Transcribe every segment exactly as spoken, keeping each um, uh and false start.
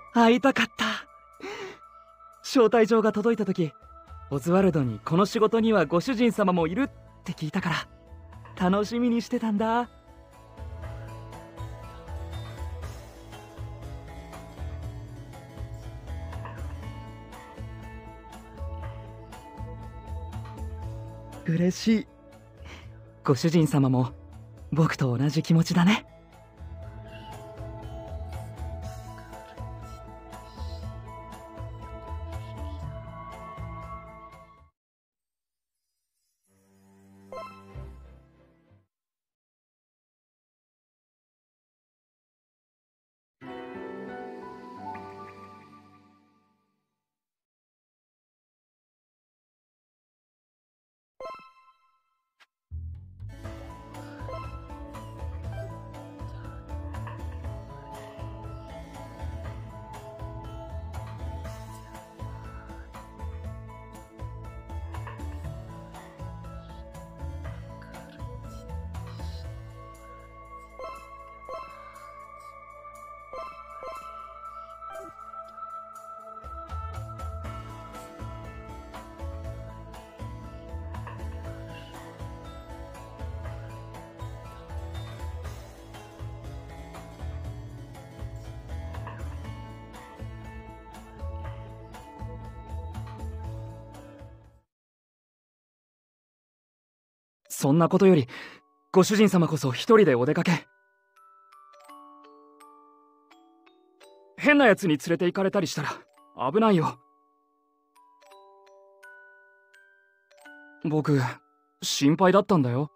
会いたかった。招待状が届いた時、オズワルドにこの仕事にはご主人様もいるって聞いたから楽しみにしてたんだ。嬉しい。ご主人様も僕と同じ気持ちだね。そんなことより、ご主人様こそ一人でお出かけ。変な奴に連れて行かれたりしたら危ないよ。僕、心配だったんだよ。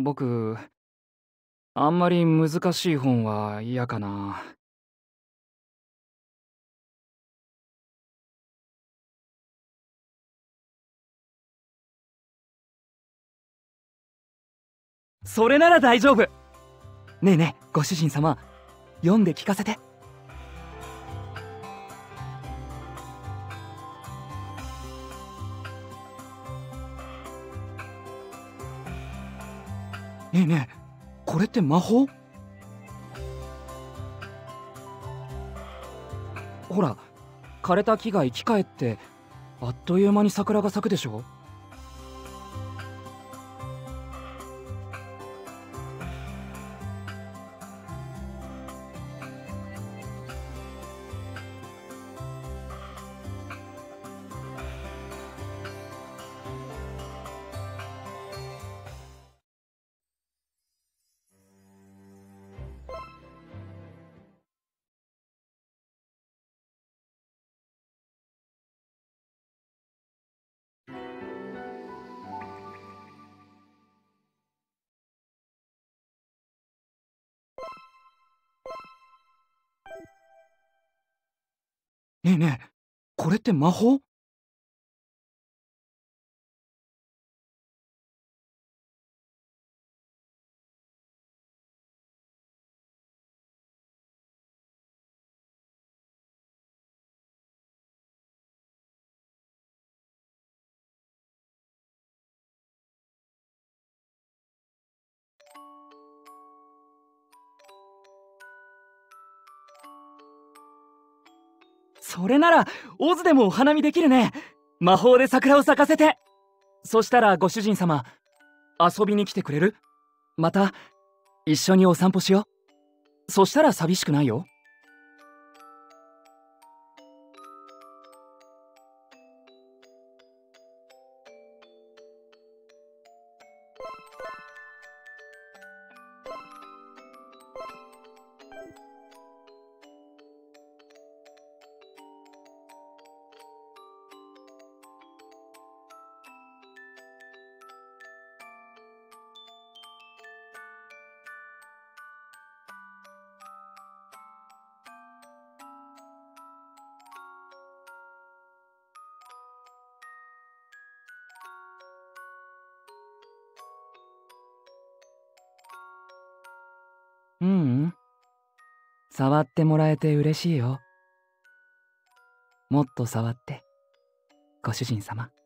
僕、あんまり難しい本は嫌かな。それなら大丈夫。ねえねえ、ご主人様、読んで聞かせて。ねえねえ、これって魔法？ほら、枯れた木が生き返ってあっという間に桜が咲くでしょ。ねえねえ、これって魔法？それならオズでもお花見できるね。魔法で桜を咲かせて。そしたらご主人様、遊びに来てくれる？また一緒にお散歩しよう。そしたら寂しくないよ。ううん、触ってもらえて嬉しいよ。もっと触って、ご主人様。